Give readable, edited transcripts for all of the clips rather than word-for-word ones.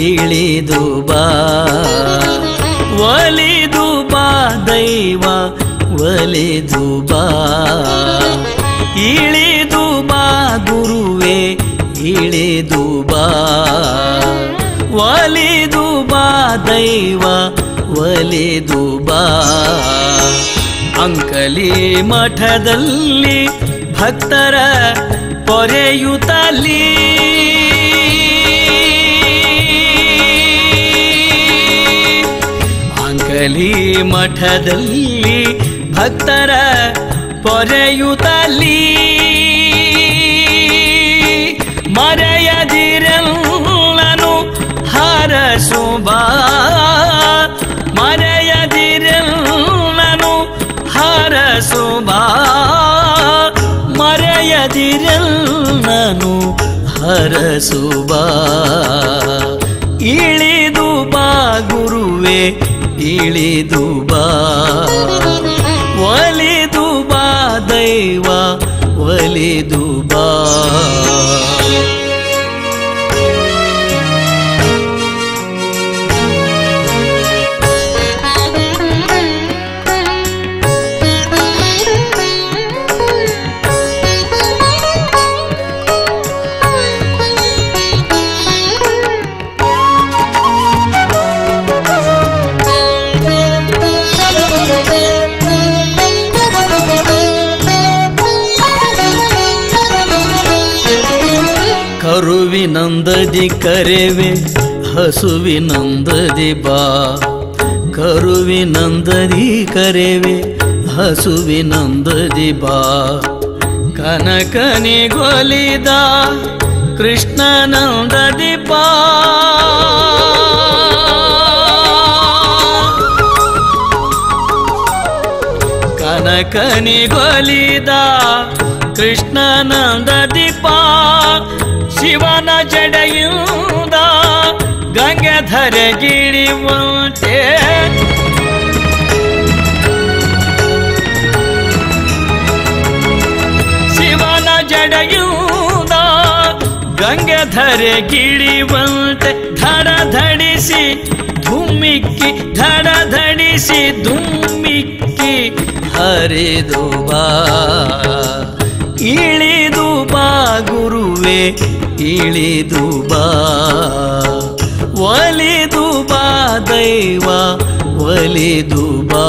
ಇಳಿದು ಬಾ ಒಲಿದು ಬಾ ದೈವ ಒಲಿದು ಬಾ ಇಳಿದು ಬಾ ಗುರುವೇ ಇಳಿದು ಬಾ ಒಲಿದು ಬಾ ದೈವ ಒಲಿದು ಬಾ ಅಂಕಲಿ ಮಠದಲ್ಲಿ ಭಕ್ತರ ಪೊರೆಯುತ್ತಲಿ ಅಂಕಲಿ ಮಠದಲ್ಲಿ ಭಕ್ತರ ಪೊರೆಯುತ್ತಲಿ ಮರೆಯದಿರಲ್ಲನು ಹರಸು ಬಾ ಮರೆಯದಿರಲ್ಲನು ಹರಸು ಬಾ ಮರೆಯದಿರಲ್ಲನು ಹರಸು ಬಾ ಇಳಿದು ಬಾ ಗುರುವೇ ಇಳಿದು ಬಾ ಒಲಿದು ಬಾ ದೈವ ಒಲಿದು ಬಾ ಕರುವಿನಂದದಿ ಕರೆವೆ ಹಸುವಿನಂದದಿ ಬಾ ಕರುವಿನಂದದಿ ಕರೆವೆ ಹಸುವಿನಂದದಿ ಬಾ ಕನಕನಿಗೊಲಿದ ಕೃಷ್ಣನಂದದಿ ಬಾ ಕನಕನಿಗೊಲಿದ ಕೃಷ್ಣನಂದದಿ ಬಾ ಶಿವನ ಜಡೆಯಿಂದ ಗಂಗಾಧರಗಿರಿವಂತೆ ಶಿವನ ಜಡೆಯಿಂದ ಗಂಗಾಧರಗಿರಿವಂತೆ ಧಡಧಡಿಸಿ ಧುಮ್ಮಿಕ್ಕಿ ಧಡಧಡಿಸಿ ಧುಮ್ಮಿಕ್ಕಿ ಹರಿದು ಬಾ ಇಳಿದು ಬಾ ಗುರುವೇ ಇಳಿದು ಬಾ ಒಲಿದು ಬಾ ದೈವ ಒಲಿದು ಬಾ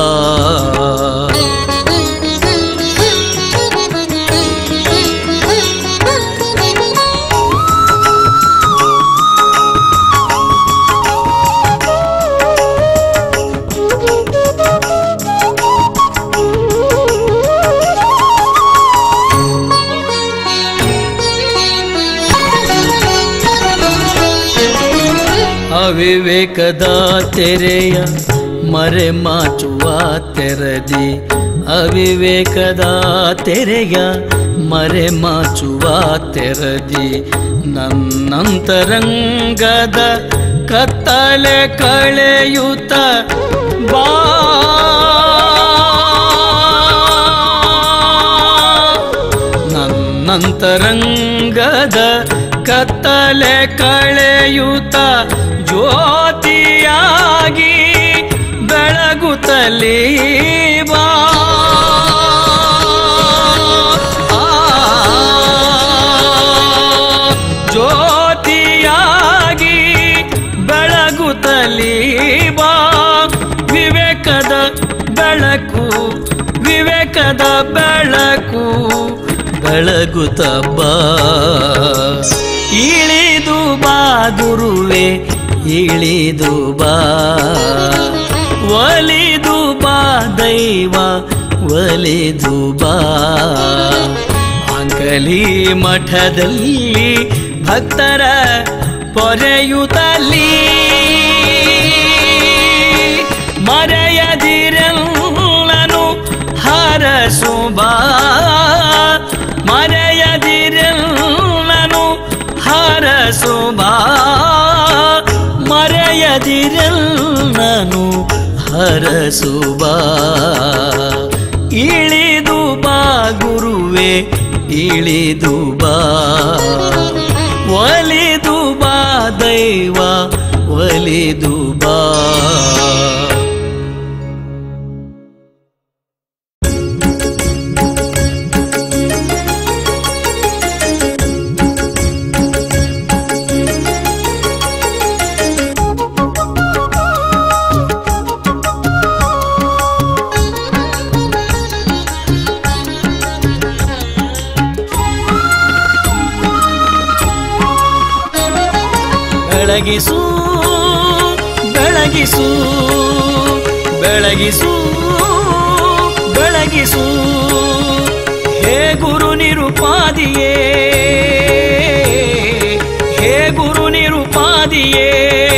ಅವಿವೇಕದ ತೆರೆಯ ಮರೆ ಮಾಚುವ ತೆರದಿ ಅವಿವೇಕದ ತೆರೆಯ ಮರೆ ಮಾಚುವ ತೆರದಿ ನನ್ನಂತರಂಗದ ಕತ್ತಲೆ ಕಳೆಯುತ್ತ ಬಾ ನನ್ನಂತರಂಗದ ಕತ್ತಲೆ ಕಳೆಯುತ್ತ ಜ್ಯೋತಿಯಾಗಿ ಬೆಳಗುತ್ತಲೇ ಬಾ ಜ್ಯೋತಿಯಾಗಿ ಬೆಳಗುತ್ತಲೇ ಬಾ ವಿವೇಕದ ಬೆಳಕು ವಿವೇಕದ ಬೆಳಕು ಬೆಳಗುತ್ತ ಬಾ ಇಳಿದು ಬಾ ಗುರುವೇ ಇಳಿದು ಬಾ ಒಲಿದು ಬಾ ದೈವ ಒಲಿದು ಬಾ ಅಂಕಲಿ ಮಠದಲ್ಲಿ ಭಕ್ತರ ಪೊರೆಯುತ್ತಲಿ ಮರೆಯದಿರಲ್ಲನು ಹರಸು ಬಾ ಮರೆಯದಿರಲ್ಲನು ಹರಸು ಬಾ ಮರೆಯದಿರಲ್ಲನು ಹರಸು ಬಾ ಇಳಿದು ಬಾ ಗುರುವೇ ಇಳಿದು ಬಾ ಒಲಿದು ಬಾ ದೈವ ಒಲಿದು ಬಾ. ಬೆಳಗಿಸು ಬೆಳಗಿಸು ಬೆಳಗಿಸು ಬೆಳಗಿಸು ಹೇ ಗುರು ನಿರುಪಾದಿಯೇ, ಹೇ ಗುರು ನಿರುಪಾದಿಯೇ.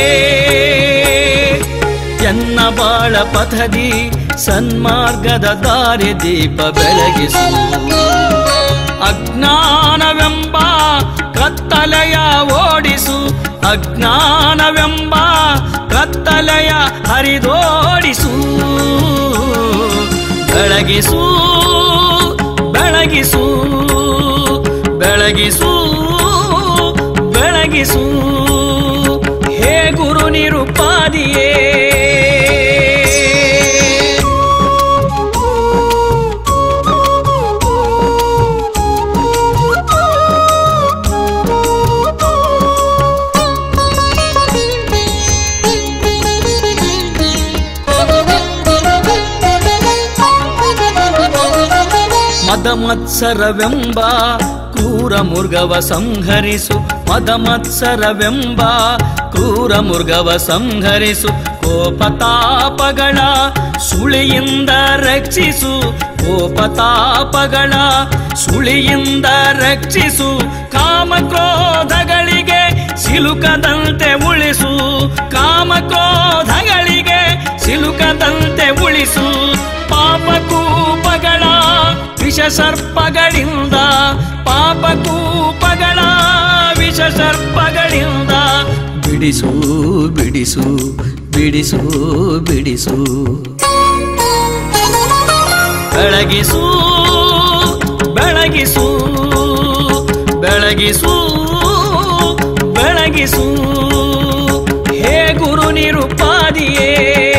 ಎನ್ನ ಬಾಳ ಪಥದಿ ಸನ್ಮಾರ್ಗದ ದಾರಿ ದೀಪ ಬೆಳಗಿಸು. ಅಜ್ಞಾನವೆಂಬ ಕತ್ತಲೆಯ ಓಡಿಸು, ಅಜ್ಞಾನವೆಂಬ ಕತ್ತಲೆಯ ಹರಿದೋಡಿಸು. ಬೆಳಗಿಸು ಬೆಳಗಿಸು ಬೆಳಗಿಸು ಬೆಳಗಿಸು ಹೇ ಗುರು ನಿರುಪಾದಿಯೇ. ಮದಮತ್ಸರವೆಂಬ ಕ್ರೂರ ಮೃಗವ ಸಂಹರಿಸು, ಮದಮತ್ಸರವೆಂಬ ಕ್ರೂರ ಮೃಗವ ಸಂಹರಿಸು. ಕೋಪತಾಪಗಳ ಸುಳಿಯಿಂದ ರಕ್ಷಿಸು, ಕೋಪತಾಪಗಳ ಸುಳಿಯಿಂದ ರಕ್ಷಿಸು. ಕಾಮಕ್ರೋಧಗಳಿಗೆ ಸಿಲುಕದಂತೆ ಉಳಿಸು, ಕಾಮಕ್ರೋಧಗಳಿಗೆ ಸಿಲುಕದಂತೆ ಉಳಿಸು. ಪಾಪಕೂಪಗಳ ವಿಷಸರ್ಪಗಳಿಂದ, ಪಾಪಕೂಪಗಳ ವಿಷಸರ್ಪಗಳಿಂದ ಬಿಡಿಸು ಬಿಡಿಸು ಬಿಡಿಸು ಬಿಡಿಸು. ಬೆಳಗಿಸು ಬೆಳಗಿಸು ಬೆಳಗಿಸು ಬೆಳಗಿಸು ಹೇ ಗುರು ನಿರುಪಾದಿಯೇ.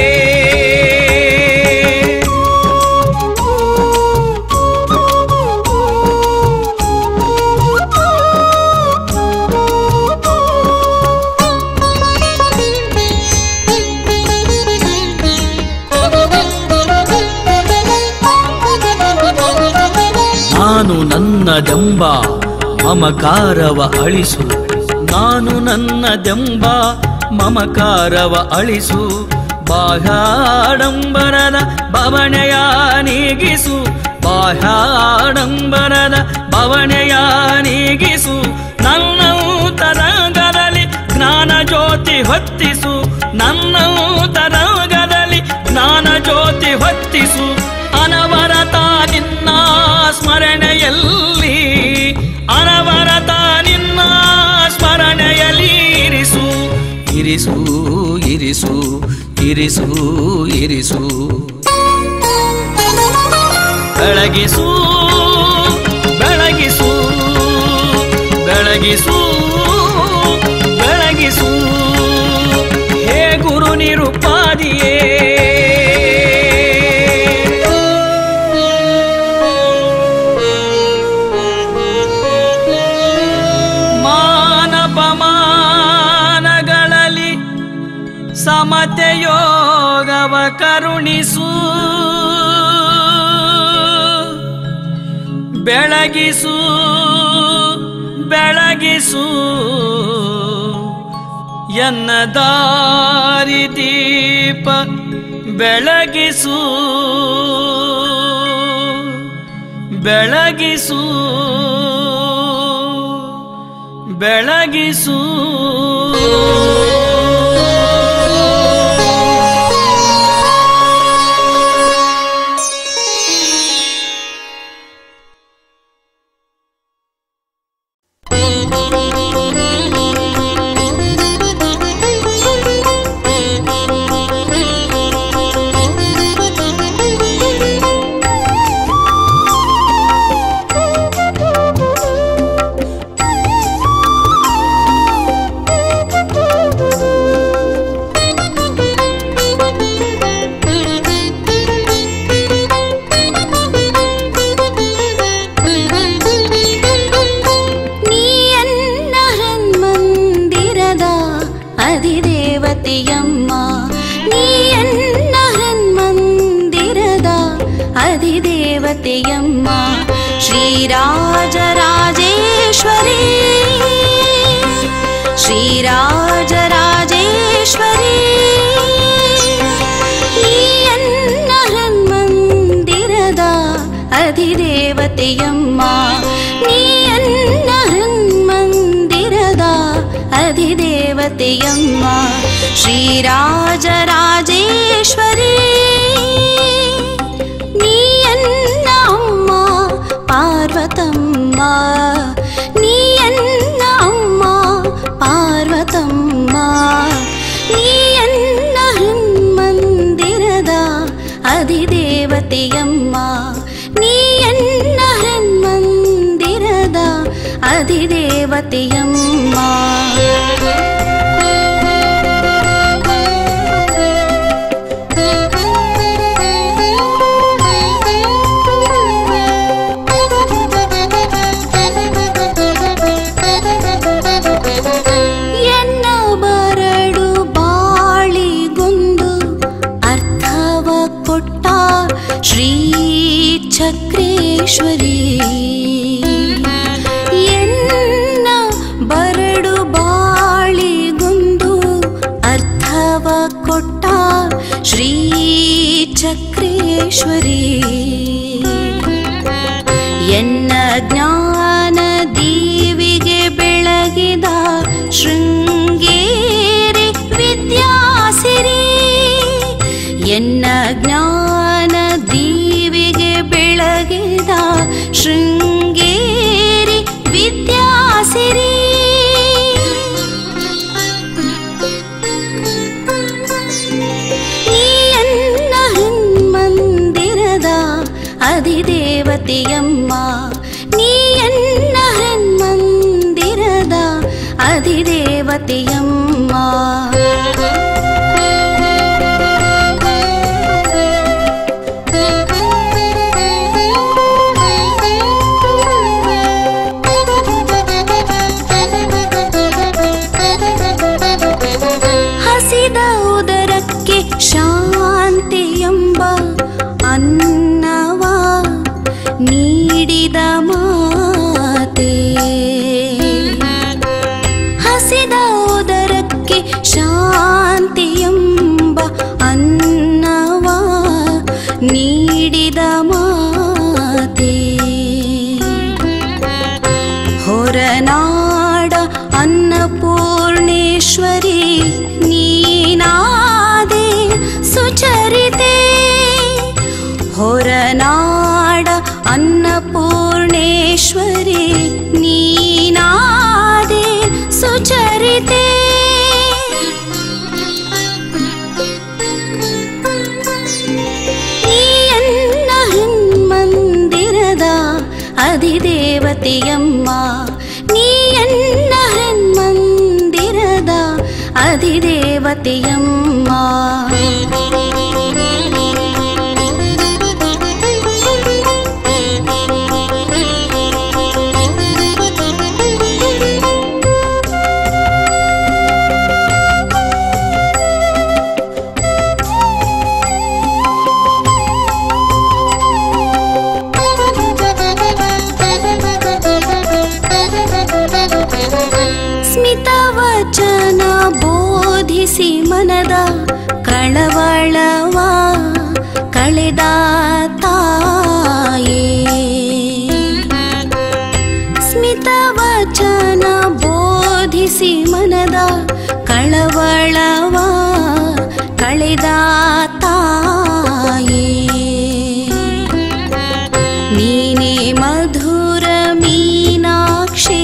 ನಾನು ನನ್ನದೆಂಬ ಮಮಕಾರವ ಅಳಿಸು, ನಾನು ನನ್ನದೆಂಬ ಮಮಕಾರವ ಅಳಿಸು. ಬಾಹ್ಯಾಡಂಬರದ ಬವಣೆಯ ನೀಗಿಸು, ಬಾಹ್ಯಾಡಂಬರದ ಬವಣೆಯ ನೀಗಿಸು. ನನ್ನಂತರಂಗದಲ್ಲಿ ಜ್ಞಾನ ಜ್ಯೋತಿ ಹೊತ್ತಿಸು, ನನ್ನಂತರಂಗದಲ್ಲಿ ಜ್ಞಾನ ಜ್ಯೋತಿ ಹೊತ್ತಿಸು. ಅನವರತ ನಿನ್ನ ಸ್ಮರಣೆಯಲ್ಲಿ, ಅನವರತ ನಿನ್ನ ಸ್ಮರಣೆಯಲ್ಲಿ ಇರಿಸು, ಇರಿಸು ಇರಿಸು ಇರಿಸು ಇರಿಸು. ಬೆಳಗಿಸು ಬೆಳಗಿಸು ಬೆಳಗಿಸು ಬೆಳಗಿಸು ಹೇ ಗುರು ನಿರುಪಾದಿಯೇ. ಮಾನಪಮಾನಗಳಲ್ಲಿ ಸಮತೆಯೋಗವ ಕರುಣಿಸು, ಬೆಳಗಿಸು ಬೆಳಗಿಸು ಎನ್ನ ದಾರಿ ದೀಪ ಬೆಳಗಿಸು, ಬೆಳಗಿಸು ಬೆಳಗಿಸು. अधिदेवतेयम्म श्रीराजराजेश्वरी श्रीराजराजेश्वरी ನೀಯನ್ನ ಹೃನ್ಮಂದಿರದ ಅಧಿದೇವತೆಯಮ್ಮ ನೀಯನ್ನ ಹೃನ್ಮಂದಿರದ ಅಧಿದೇವತೆಯಮ್ಮ ಶ್ರೀರಾಜರಾಜೇಶ್ವರಿ ನೀಯನ್ನ ಅಮ್ಮ ಪಾರ್ವತಮ್ಮ ನೀಯನ್ನ ಅಮ್ಮ ಪಾರ್ವತಮ್ಮ ನೀಯನ್ನ ಹೃನ್ಮಂದಿರದ ಅಧಿದೇವತೆಯಮ್ಮ ನೀಯನ್ನ ಹೃನ್ಮಂದಿರದ ಅಧಿದೇವತೆಯಮ್ಮ ಚಕ್ರೇಶ್ವರಿ ಎನ್ನ ಬರಡು ಬಾಳಿಗೊಂದು ಅರ್ಥವ ಕೊಟ್ಟ ಶ್ರೀ ಚಕ್ರೇಶ್ವರಿ ಎನ್ನ ಜ್ಞಾನ ದೀವಿಗೆ ಬೆಳಗಿದ ಶೃಂಗೇರಿ ವಿದ್ಯಾಸಿರಿ ಎನ್ನ ಜ್ಞಾನ ದೀವಿಗೆ ಬೆಳಗಿದ ಶೃಂಗೇರಿ ವಿದ್ಯಾಸಿರಿ ನೀಯನ್ನ ಹೃನ್ಮಂದಿರದ ಅಧಿದೇವತೆಯಮ್ಮ ನೀಯನ್ನ ಹೃನ್ಮಂದಿರದ ಅಧಿದೇವತೆಯಮ್ಮ ಶಾಂತಿಯೆಂಬ ಅನ್ನವ ನೀಡಿದ ಮಾತೆ ಹಸಿದ ಉದರಕ್ಕೆ ಶಾಂತಿಯೆಂಬ ಅನ್ನವ ನೀಡಿದ ಮಾತೆ ಹೊರನಾಡ ಅನ್ನಪೂರ್ಣೇಶ್ವರಿ ನೀನಾದೆ ಸುಚರಿತೆ ಹೊರನಾಡ ಅನ್ನಪೂರ್ಣೇಶ್ವರಿ ನೀನಾದೆ ಸುಚರಿತೆ ನೀಯನ್ನ ಹೃನ್ಮಂದಿರದ ಅಧಿದೇವತೆಯಮ್ಮ ನೀಯನ್ನ ಹೃನ್ಮಂದಿರದ ಅಧಿದೇವತೆಯಮ್ಮ ಸ್ಮಿತವಚನ ಬೋಧಿಸಿ ಮನದ ಕಳವಳವ ಕಳೆದ ತಾಯೇ ಸ್ಮಿತವಚನ ಬೋಧಿಸಿ ಮನದ ಕಳವಳವ ಕಳೆದ ತಾಯೇ ನೀನೇ ಮಧುರ ಮೀನಾಕ್ಷಿ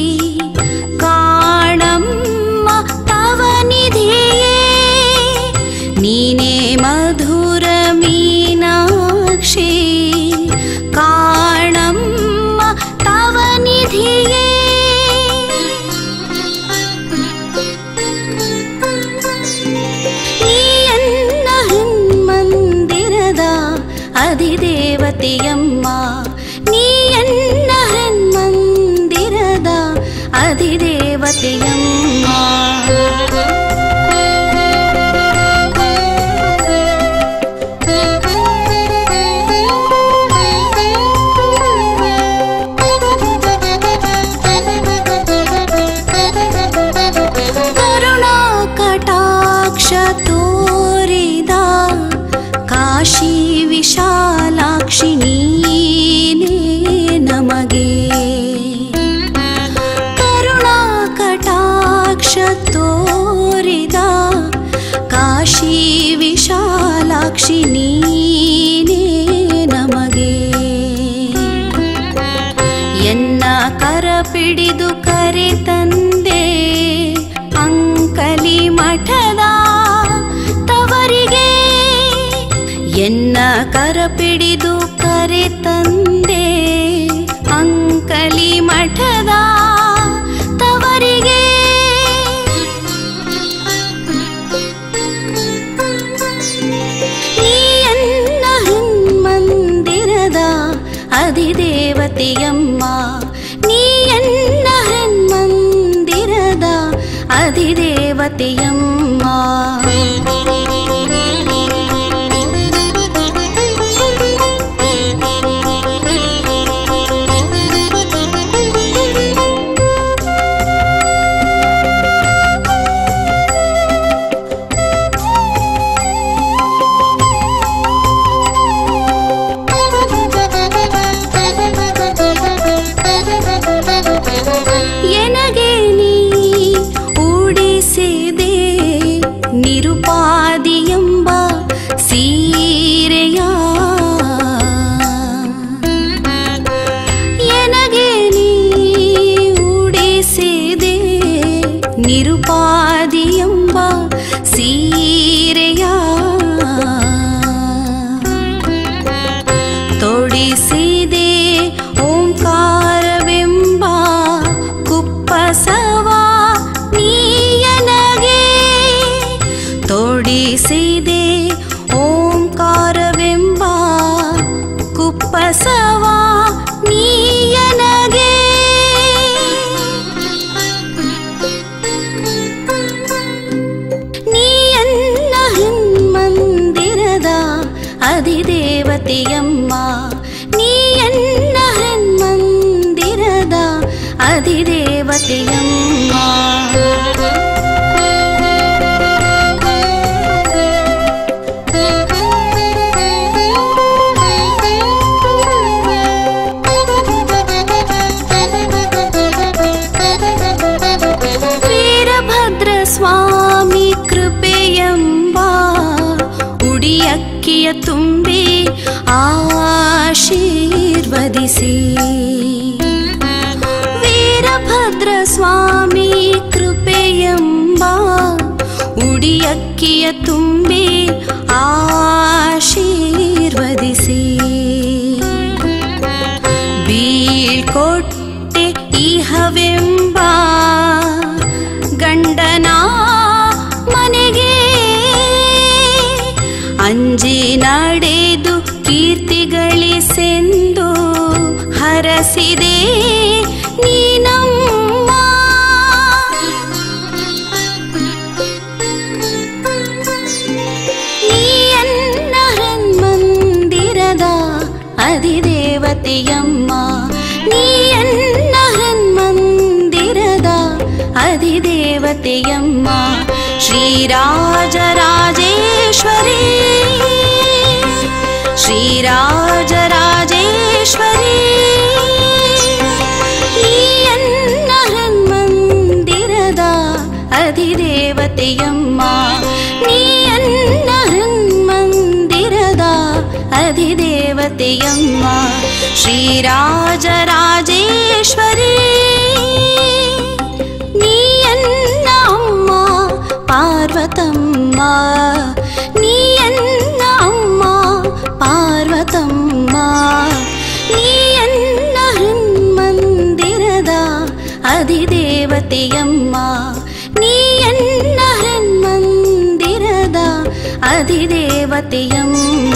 ಕಾಣಮ್ಮ ತವ ನಿಧಿಯೇ ನೀನೇ ಮಧುರ ಮೀನಾಕ್ಷಿ ಕಾಣಮ್ಮ ತವ ನಿಧಿಯೇ ನೀಯನ್ನ ಹೃನ್ಮಂದಿರದ ಅಧಿದೇವತೆಯಮ್ಮ ನೀಯನ್ನ ಹೃನ್ಮಂದಿರದ ಅಧಿದೇವತೆಯಮ್ಮ ಎನ್ನ ಕರಪಿಡಿದು ಕರೆ ತಂದೆ ಅಂಕಲಿ ಮಠದ ತವರಿಗೆ. ನೀ ಎನ್ನ ಹೃನ್ಮಂದಿರದ ಅಧಿದೇವತೆಯಮ್ಮ, ನೀ ಎನ್ನ ಹೃನ್ಮಂದಿರದ ಅಧಿದೇವತೆಯಮ್ಮ. ಎನಗೆ ನೀ ಉಡಿಸಿದೆ ನಿರುಪಾದಿಯೆಂಬ ಸೀರೆಯ, ಎನಗೆ ನೀ ಉಡಿಸಿದೆ ನಿರುಪಾದಿಯೆಂಬ ಸೀರೆಯ, ತೊಡಿಸಿದೆ ಓಂಕಾರವೆಂಬ ಕುಪ್ಪಸವ ನೀಯನಗೆ, ತೊಡಿಸಿದೆ ಓಂಕಾರವೆಂಬ ಕುಪ್ಪಸವ ನೀಯನಗೆ. ನೀಯನ್ನ ಹೃನ್ಮಂದಿರದ ಅಧಿದೇವತೆಯಮ್ಮ, ನೀಯನ್ನ ಹೃನ್ಮಂದಿರದ ಅಧಿದೇವತೆಯಮ್ಮ. ವೀರಭದ್ರ ಸ್ವಾಮಿ ಕೃಪೆಯೆಂಬ ಉಡಿಯಕ್ಕಿಯ ತುಂಬಿ ಆಶೀರ್ವದಿಸಿ. ವೀರಭದ್ರ ಸ್ವಾಮಿ ಕೃಪೆಯೆಂಬ ಉಡಿಯಕ್ಕಿಯ ತುಂಬಿ ಆಶೀರ್ವದಿಸಿ. ಬೀಳ್ಕೊಟ್ಟೆ ಇಹವೆಂಬ ಗಂಡನ ಮನೆಗೆ, ಅಂಜಿ ನಡೆದು ಕೀರ್ತಿಗಳಿಸೆಂದು ಹರಸಿದೆ ನೀನಮ್ಮ. ನೀಯನ್ನ ಹೃನ್ಮಂದಿರದ ಅಧಿದೇವತೆಯಮ್ಮ, ನೀಯನ್ನ ಹೃನ್ಮಂದಿರದ ಅಧಿದೇವತೆಯಮ್ಮ. ಶ್ರೀರಾಜರಾಜೇಶ್ವರಿ, ಶ್ರೀರಾಜರಾಜೇಶ್ವರಿ, ನೀಯನ್ನ ಹೃನ್ಮಂದಿರದ ಅಧಿದೇವತೆಯಮ್ಮ, ನೀಯನ್ನ ಹೃನ್ಮಂದಿರದ ಅಧಿದೇವತೆಯಮ್ಮ. ಶ್ರೀರಾಜರಾಜೇಶ್ವರಿ, ನೀಯನ್ನ ಅಮ್ಮ ಪಾರ್ವತಮ್ಮ, ನೀಯನ್ನ ಅಮ್ಮ ಪಾರ್ವತಮ್ಮ. ನೀಯನ್ನ ಹೃನ್ಮಂದಿರದ ಅಧಿದೇವತೆಯಮ್ಮ, ನೀಯನ್ನ ಹೃನ್ಮಂದಿರದ ಅಧಿದೇವತೆಯಮ್ಮ.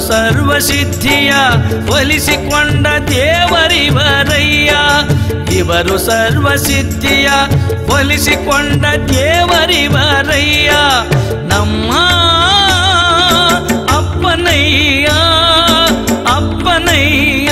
ಸರ್ವಸಿದ್ಧಿಯ ಒಲಿಸಿಕೊಂಡ ದೇವರಿವರಯ್ಯ. ಇವರು ಸರ್ವಸಿದ್ಧಿಯ ಒಲಿಸಿಕೊಂಡ ದೇವರಿವರಯ್ಯ. ನಮ್ಮ ಅಪ್ಪನಯ್ಯ ಅಪ್ಪನಯ್ಯ.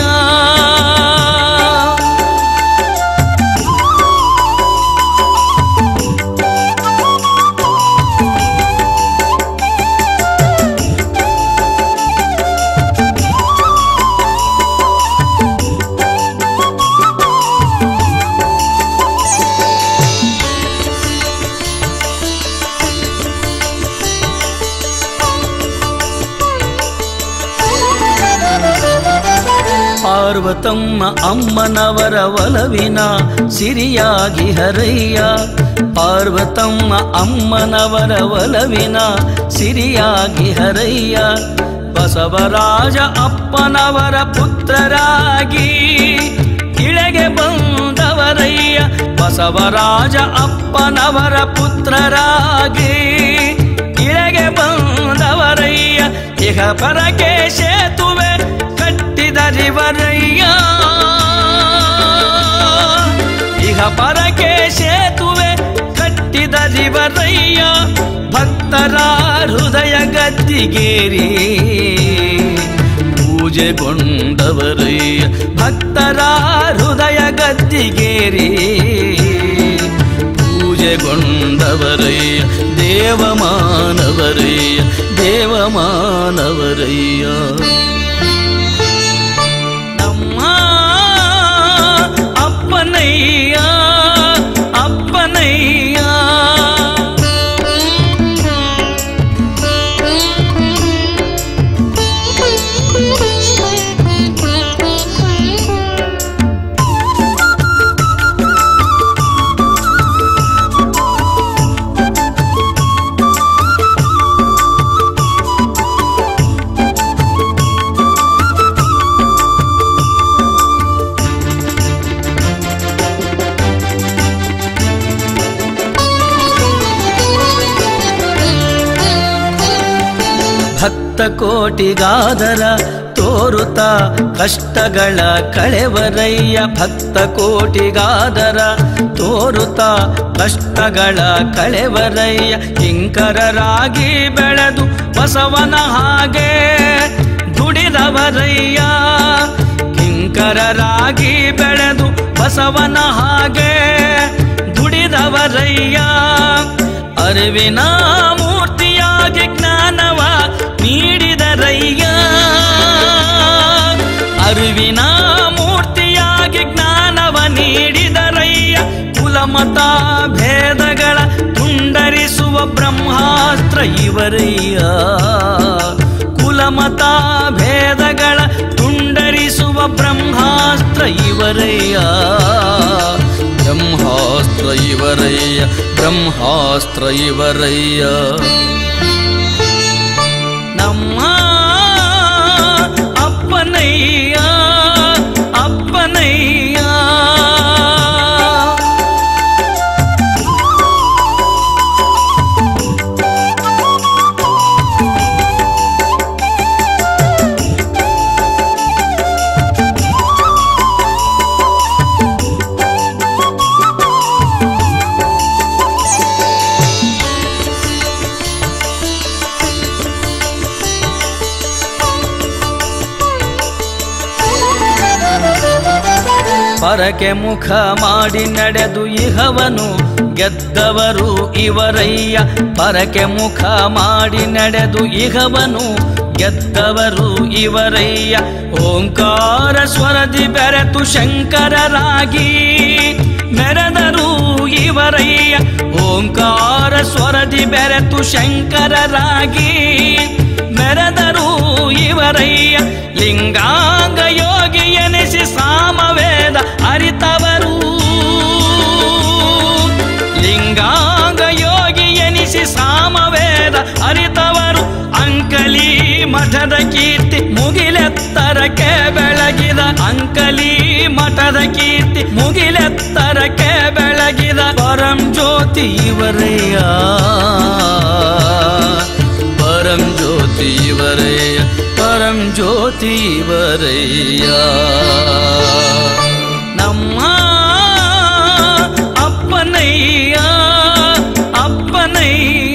ಪಾರ್ವತಮ್ಮ ಅಮ್ಮನವರ ಒಲವಿನ ಸಿರಿಯಾಗಿ ಹರಯ್ಯ. ಪಾರ್ವತಮ್ಮ ಅಮ್ಮನವರ ಒಲವಿನ ಸಿರಿಯಾಗಿ ಹರಯ್ಯ. ಬಸವರಾಜ ಅಪ್ಪನವರ ಪುತ್ರರಾಗಿ ಇಳೆಗೆ ಬಂದವರಯ್ಯ. ಬಸವರಾಜ ಅಪ್ಪನವರ ಪುತ್ರರಾಗಿ ಇಳೆಗೆ ಬಂದವರಯ್ಯ. ಇಹ ಪರಕೆ ಸೇತುವೆ ಕಟ್ಟಿದರಿವರಯ್ಯ. ಇಹ ಪರಕೆ ಸೇತುವೆ ಕಟ್ಟಿದರಿವರಯ್ಯ. ಭಕ್ತರ ಹೃದಯ ಗದ್ದಿಗೇರಿ ಪೂಜೆಗೊಂಡವರಯ್ಯ. ಭಕ್ತರ ಹೃದಯ ಗದ್ದಿಗೇರಿ ಪೂಜೆಗೊಂಡವರಯ್ಯ. ದೇವಮಾನವರಯ್ಯ ದೇವಮಾನವರಯ್ಯ. ಅಪ್ಪನಯ್ಯ ಅಪ್ಪನಯ್ಯ. ಭಕ್ತ ಕೋಟಿಗಾದರ ತೋರುತ್ತ ಕಷ್ಟಗಳ ಕಳೆವರಯ್ಯ. ಭಕ್ತ ಕೋಟಿಗಾದರ ತೋರುತ್ತ ಕಷ್ಟಗಳ ಕಳೆವರಯ್ಯ. ಕಿಂಕರರಾಗಿ ಬೆಳೆದು ಬಸವನ ಹಾಗೆ ದುಡಿದವರಯ್ಯ. ಕಿಂಕರರಾಗಿ ಬೆಳೆದು ಬಸವನ ಹಾಗೆ ದುಡಿದವರಯ್ಯ. ಅರಿವಿನ ಮೂರ್ತಿಯಾಗಿ ಜ್ಞಾನವ ನೀಡಿದರಯ್ಯ. ಅರಿವಿನ ಮೂರ್ತಿಯಾಗಿ ಜ್ಞಾನವ ನೀಡಿದರಯ್ಯ. ಕುಲಮತ ಭೇದಗಳ ತುಂಡರಿಸುವ ಬ್ರಹ್ಮಾಸ್ತ್ರ ಇವರಯ್ಯ. ಕುಲಮತ ಭೇದಗಳ ತುಂಡರಿಸುವ ಬ್ರಹ್ಮಾಸ್ತ್ರ ಇವರಯ್ಯ. ಬ್ರಹ್ಮಾಸ್ತ್ರ ಇವರಯ್ಯ ಬ್ರಹ್ಮಾಸ್ತ್ರ ಇವರಯ್ಯ. ನಮ್ಮ ಅಪ್ಪನಯ್ಯ ಅಪ್ಪನಯ್ಯ. ಪರಕೆ ಮುಖ ಮಾಡಿ ನಡೆದು ಇಹವನು ಗೆದ್ದವರು ಇವರಯ್ಯ. ಪರಕೆ ಮುಖ ಮಾಡಿ ನಡೆದು ಇಹವನು ಗೆದ್ದವರು ಇವರಯ್ಯ. ಓಂಕಾರ ಸ್ವರದಿ ಬೆರೆತು ಶಂಕರರಾಗಿ ಮೆರೆದರು ಇವರಯ್ಯ. ಓಂಕಾರ ಸ್ವರದಿ ಬೆರೆತು ಶಂಕರರಾಗಿ ಮೆರೆದರು ಇವರಯ್ಯ. ಲಿಂಗಾಂಗ ಯೋಗಿ ಎನಿಸಿ ಸಾಮವೇದ ಅರಿತವರು. ಲಿಂಗಾಂಗ ಯೋಗಿ ಎನಿಸಿ ಸಾಮವೇದ ಅರಿತವರು. ಅಂಕಲಿ ಮಠದ ಕೀರ್ತಿ ಮುಗಿಲೆತ್ತರಕ್ಕೆ ಬೆಳಗಿದ. ಅಂಕಲಿ ಮಠದ ಕೀರ್ತಿ ಮುಗಿಲೆತ್ತರಕ್ಕೆ ಬೆಳಗಿದ. ಪರಂ ಜ್ಯೋತಿ ಇವರಯ್ಯ ಪರಂ ಜ್ಯೋತಿ ಇವರಯ್ಯ ಪರಂ ಜ್ಯೋತಿ ಇವರಯ್ಯ. ನಮ್ಮ ಅಪ್ಪನಯ್ಯ ಅಪ್ಪನಯ್ಯ.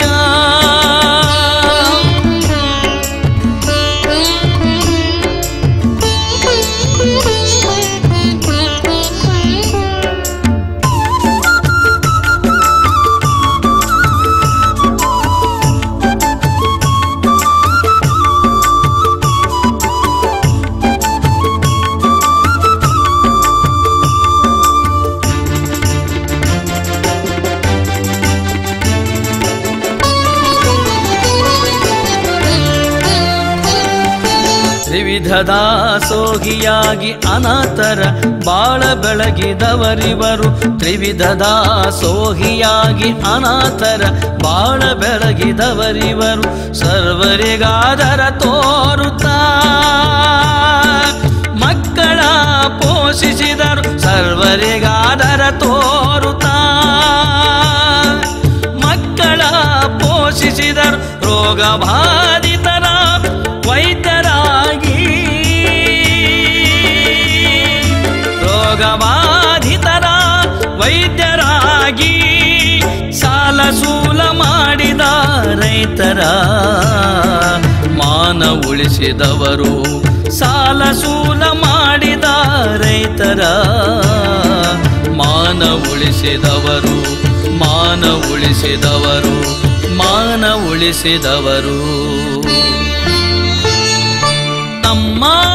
ದಾಸೋಹಿಯಾಗಿ ಅನಾಥರ ಬಾಳ ಬೆಳಗಿದವರಿವರು. ತ್ರಿವಿಧ ದಾಸೋಹಿಯಾಗಿ ಅನಾಥರ ಬಾಳ ಬೆಳಗಿದವರಿವರು. ಸರ್ವರಿಗಾದರ ತೋರುತ್ತಾ ಮಕ್ಕಳ ಪೋಷಿಸಿದರು. ಸರ್ವರಿಗಾದರ ತೋರುತ್ತಾ ಮಕ್ಕಳ ಪೋಷಿಸಿದರು. ರೋಗ ಬಾಧಿತರ ವೈದ್ಯರಾಗಿ ರೋಗಬಾಧಿತರ ವೈದ್ಯರಾಗಿ ಸಾಲ ಸೂಲ ಮಾಡಿದ ರೈತರ ಮಾನ ಉಳಿಸಿದವರು. ಸಾಲ ಸೂಲ ಮಾಡಿದ ರೈತರ ಮಾನ ಉಳಿಸಿದವರು. ಮಾನ ಉಳಿಸಿದವರು. ಮಾನ ಉಳಿಸಿದವರು. ನಮ್ಮ